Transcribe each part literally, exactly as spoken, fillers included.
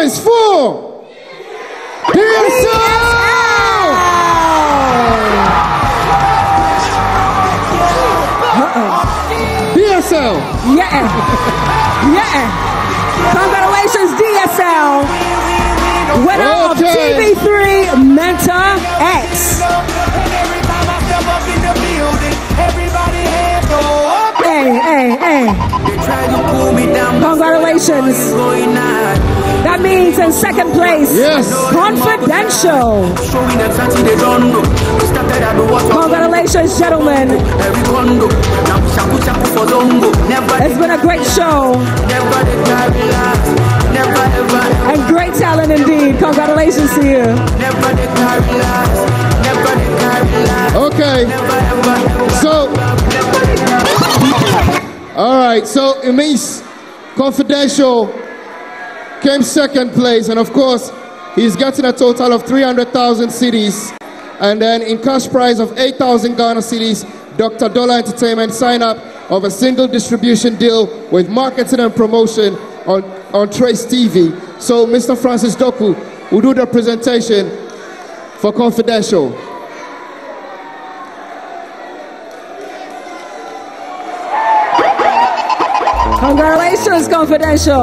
is for D S L! Uh-oh. D S L! Yeah. Yeah. Congratulations, D S L. Winner Okay. of T V three Mentor X. Hey, hey, hey. Congratulations. That means in second place, yes, Confidential. Congratulations, gentlemen. It's been a great show. And great talent indeed. Congratulations to you. Okay. So, all right. So it means Confidential came second place, and of course, he's getting a total of three hundred thousand cedis, and then in cash prize of eight thousand Ghana cedis, Doctor Dollar Entertainment signed up of a single distribution deal with marketing and promotion on, on Trace T V. So Mister Francis Doku will do the presentation for Confidential. Congratulations, Confidential.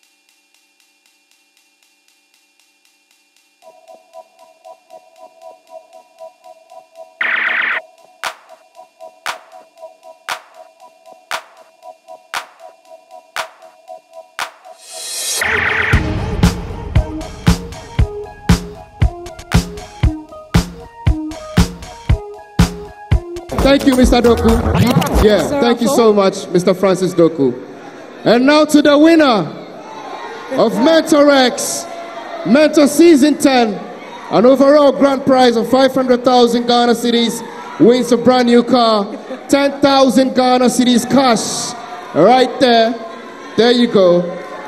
Thank you, Mister Doku. Yeah, thank you so much, Mister Francis Doku. And now to the winner of Mentor X, Mentor Season ten, an overall grand prize of five hundred thousand Ghana cedis, wins a brand new car, ten thousand Ghana cedis cash. Right there. There you go.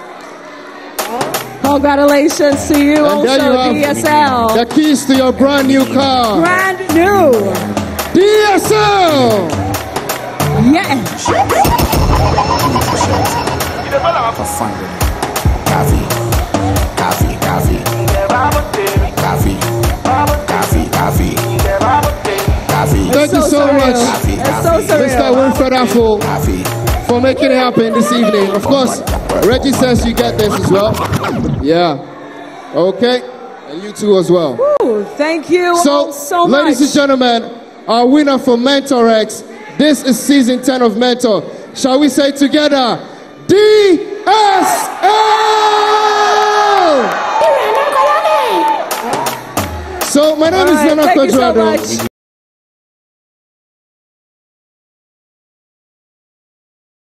Congratulations to you, and there also, you have D S L. the keys to your brand new car. Brand new. D S L! Yeah. For fun. Coffee. Coffee. Coffee. Coffee. Coffee. Coffee. Coffee. Thank you so much, It's so surreal. Mister Winfred Affle, for making it happen this evening. Of course, Reggie says you get this as well. Yeah. Okay. And you too as well. Ooh, thank you So, all so much. ladies and gentlemen, our winner for Mentor X, this is season ten of Mentor. Shall we say together, D S L! So, my name All is right, Nana thank you so Quadrado. much.